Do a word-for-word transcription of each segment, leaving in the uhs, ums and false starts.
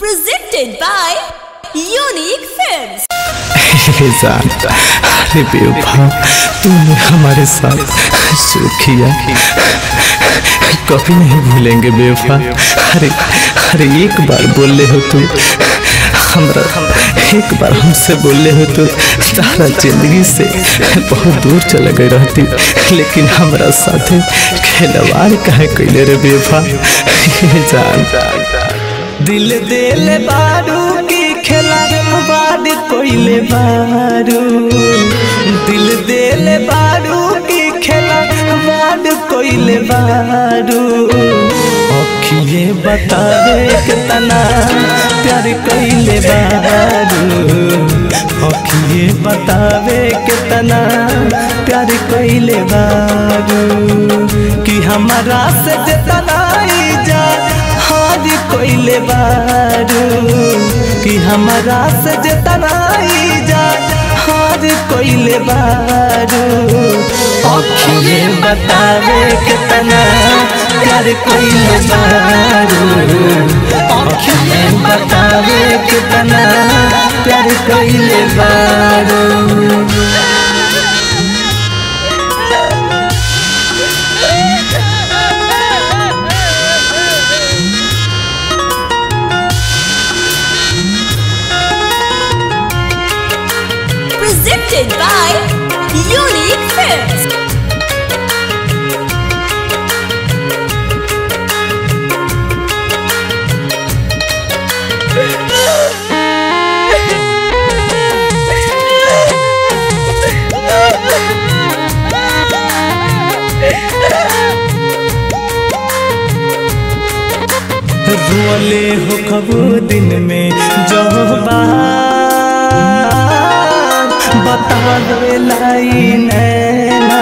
Presented by Unique Films. अरे बेवफा तूने हमारे साथ जो किया कभी नहीं भूलेंगे बेवफा। अरे अरे एक बार बोले हो तुम हमरा, एक बार हमसे बोले हो तो तारा जिंदगी से बहुत दूर चले गई रहती, लेकिन हमारा साथे खिलवाड़ काहे कैले रे बेवफा। जान दिल दिल बारू की खिलवाड़ कोइले बारू, दिल दिल बारू की खिलवाड़ कोइले बारू। अखिए बतावे कितना प्यार कोइले बारू, अखिए बतावे कितना प्यार कोइले बारू। कि हमारा से जितना जा हार कोइले बारू, कि हमारा से जितना जा हार कोइले बारू। अखिए बतावे कितना प्यार कोइले बारू, अखिए बतावे कितना प्यार कोइले बारू। Presented by Unique Films. रोले हो कबो दिन में जो बात बता दे लाई नैना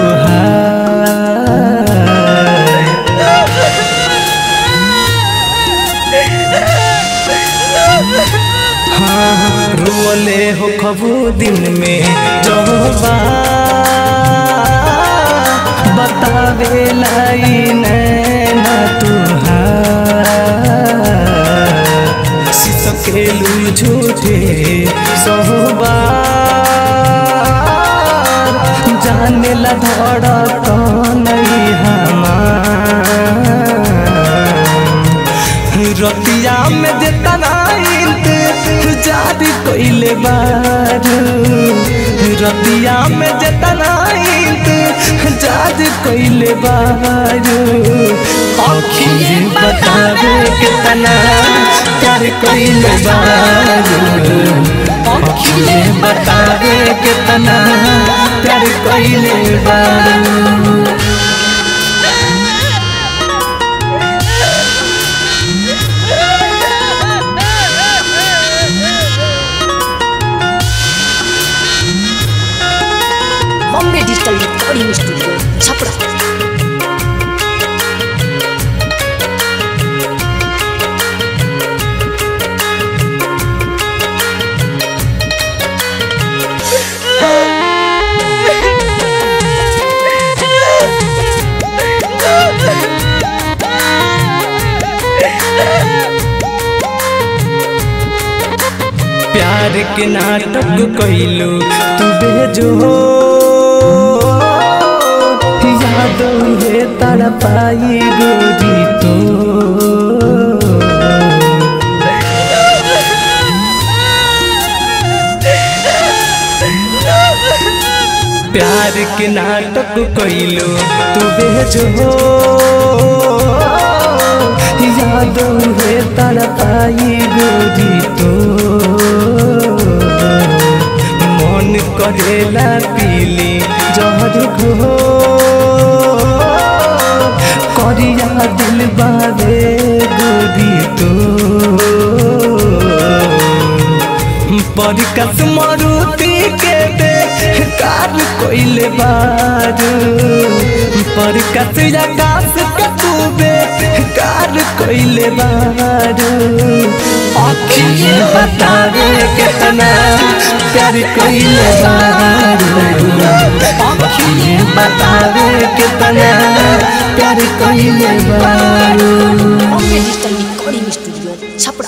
तुहार। हाँ रोले हो कबो दिन में जो बात बता दे लाई नैना तुहार। सिसकेलू झूठे सोहबार, जाने ला धड़कन हमार। रतिया में जितना इंतजार कोइले बारू, रतिया में जितना इंतजार कोइले बारू। अखिए बतावे कितना प्यार कोइले बारू, अखिए बतावे कितना प्यार कोइले बारू। Bombay Digital Recording Studio, Chapra. प्यार के नाटक कइलू तू बेजो, याद है तड़पाई गोरी तो। प्यार के नाटक कइलू तू बेजो, याद है तड़पाई गोरी तो। मन करेला पीली जहर घो करिया दिल बारे गोरी तो। परिकस मारुति के कार कोइले बारू, परिकस आकाश के तूबे कार कोइले बारू। अखिए बतावे कितना प्यार कोइले बारू, अखिए बतावे कितना प्यार कोइले बारू। Bombay Digital Recording Studio, Chapra.